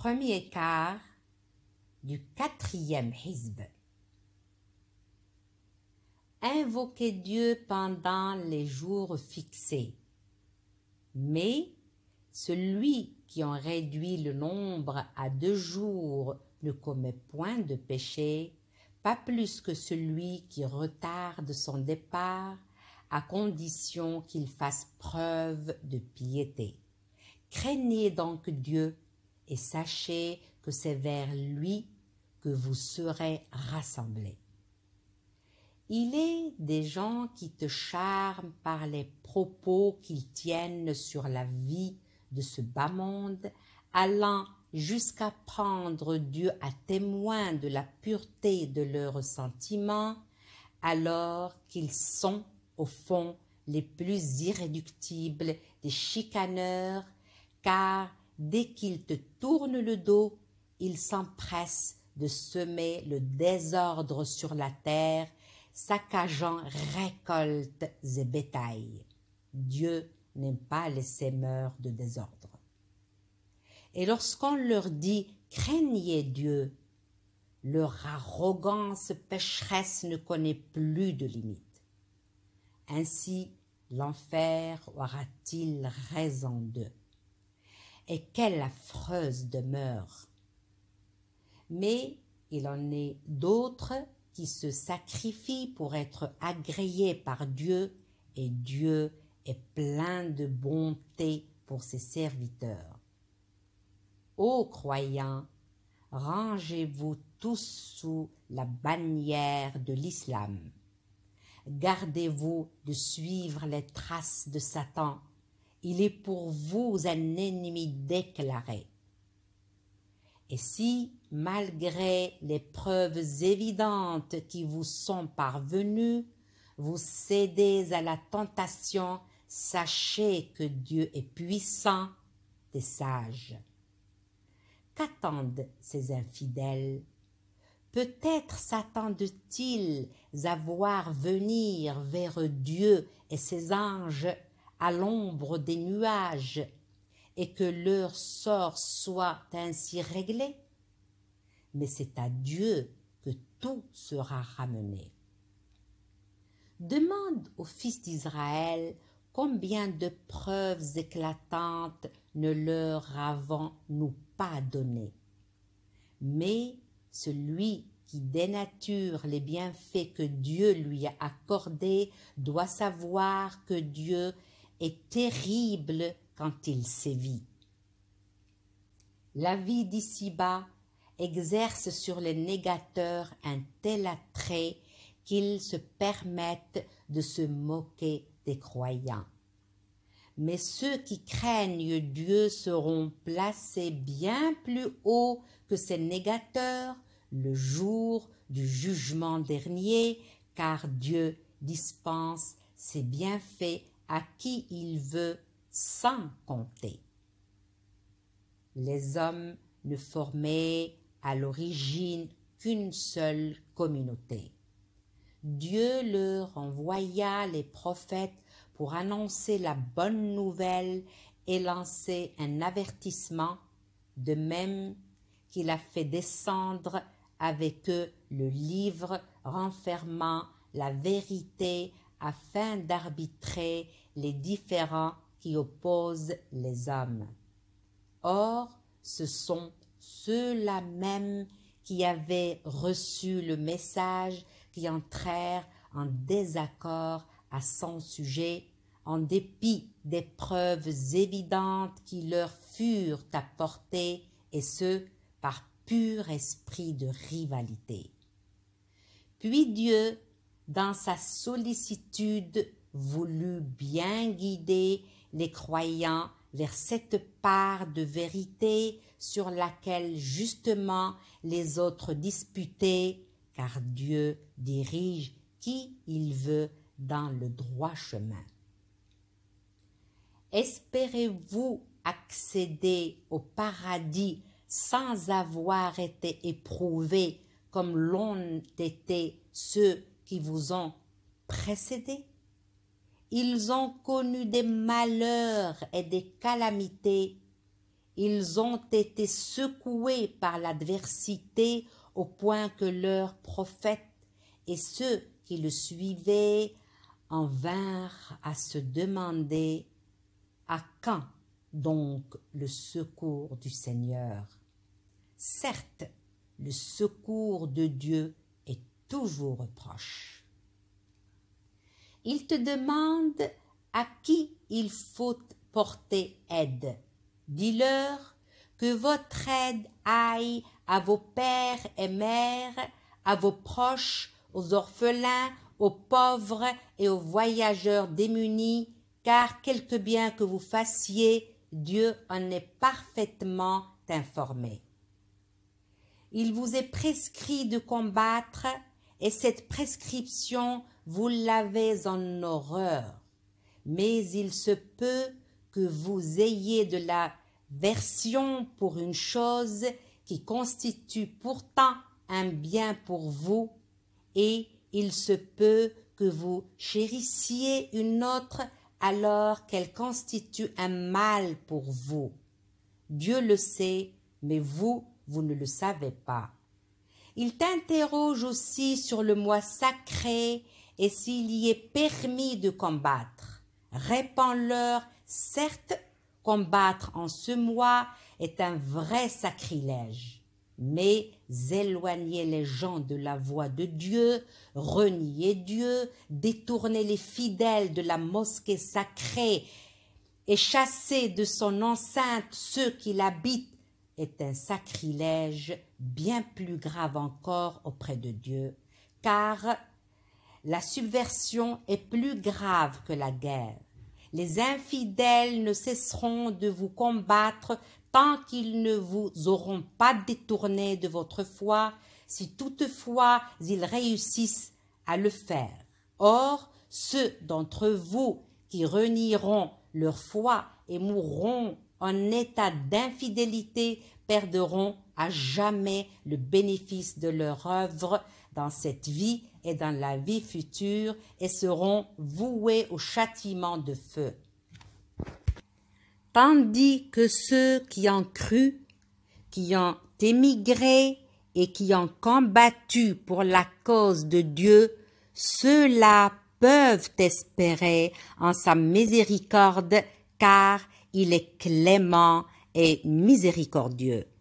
Premier quart du 4e hizb. Invoquez Dieu pendant les jours fixés. Mais celui qui en réduit le nombre à 2 jours ne commet point de péché, pas plus que celui qui retarde son départ, à condition qu'il fasse preuve de piété. Craignez donc Dieu et sachez que c'est vers lui que vous serez rassemblés. Il est des gens qui te charment par les propos qu'ils tiennent sur la vie de ce bas monde, allant jusqu'à prendre Dieu à témoin de la pureté de leurs sentiments, alors qu'ils sont, au fond, les plus irréductibles des chicaneurs, car dès qu'ils te tournent le dos, ils s'empressent de semer le désordre sur la terre, saccageant récoltes et bétail. Dieu n'aime pas les semeurs de désordre. Et lorsqu'on leur dit « craignez Dieu », leur arrogance pécheresse ne connaît plus de limite. Ainsi, l'enfer aura-t-il raison d'eux. Et quelle affreuse demeure! Mais il en est d'autres qui se sacrifient pour être agréés par Dieu, et Dieu est plein de bonté pour ses serviteurs. Ô croyants, rangez-vous tous sous la bannière de l'islam. Gardez-vous de suivre les traces de Satan. Il est pour vous un ennemi déclaré. Et si, malgré les preuves évidentes qui vous sont parvenues, vous cédez à la tentation, sachez que Dieu est puissant et sage. Qu'attendent ces infidèles? Peut-être s'attendent-ils à voir venir vers Dieu et ses anges à l'ombre des nuages, et que leur sort soit ainsi réglé? Mais c'est à Dieu que tout sera ramené. Demande aux fils d'Israël combien de preuves éclatantes ne leur avons-nous pas données. Mais celui qui dénature les bienfaits que Dieu lui a accordés doit savoir que Dieu est terrible quand il sévit. La vie d'ici-bas exerce sur les négateurs un tel attrait qu'ils se permettent de se moquer des croyants. Mais ceux qui craignent Dieu seront placés bien plus haut que ces négateurs le jour du jugement dernier, car Dieu dispense ses bienfaits à qui il veut sans compter. Les hommes ne formaient à l'origine qu'une seule communauté. Dieu leur envoya les prophètes pour annoncer la bonne nouvelle et lancer un avertissement, de même qu'il a fait descendre avec eux le livre renfermant la vérité afin d'arbitrer les différends qui opposent les hommes. Or, ce sont ceux-là même qui avaient reçu le message qui entrèrent en désaccord à son sujet, en dépit des preuves évidentes qui leur furent apportées, et ce, par pur esprit de rivalité. Puis Dieu, dans sa sollicitude, voulut bien guider les croyants vers cette part de vérité sur laquelle justement les autres disputaient, car Dieu dirige qui il veut dans le droit chemin. Espérez-vous accéder au paradis sans avoir été éprouvés comme l'ont été ceux qui vous ont précédés? Ils ont connu des malheurs et des calamités. ils ont été secoués par l'adversité au point que leurs prophètes et ceux qui le suivaient en vinrent à se demander « À quand donc le secours du Seigneur ?» Certes, le secours de Dieu est toujours proche. Il te demande à qui il faut porter aide. Dis-leur que votre aide aille à vos pères et mères, à vos proches, aux orphelins, aux pauvres et aux voyageurs démunis, car quelque bien que vous fassiez, Dieu en est parfaitement informé. Il vous est prescrit de combattre, et cette prescription, vous l'avez en horreur. Mais il se peut que vous ayez de l'aversion pour une chose qui constitue pourtant un bien pour vous, et il se peut que vous chérissiez une autre alors qu'elle constitue un mal pour vous. Dieu le sait, mais vous ne le savez pas. Il t'interroge aussi sur le mois sacré et s'il y est permis de combattre. Réponds-leur, certes, combattre en ce mois est un vrai sacrilège, mais éloigner les gens de la voie de Dieu, renier Dieu, détourner les fidèles de la mosquée sacrée et chasser de son enceinte ceux qui l'habitent est un sacrilège bien plus grave encore auprès de Dieu, car la subversion est plus grave que la guerre. Les infidèles ne cesseront de vous combattre tant qu'ils ne vous auront pas détourné de votre foi, si toutefois ils réussissent à le faire. Or, ceux d'entre vous qui renieront leur foi et mourront en état d'infidélité perdront à jamais le bénéfice de leur œuvre dans cette vie et dans la vie future et seront voués au châtiment de feu. Tandis que ceux qui ont cru, qui ont émigré et qui ont combattu pour la cause de Dieu, ceux-là peuvent espérer en sa miséricorde, car il est clément et miséricordieux.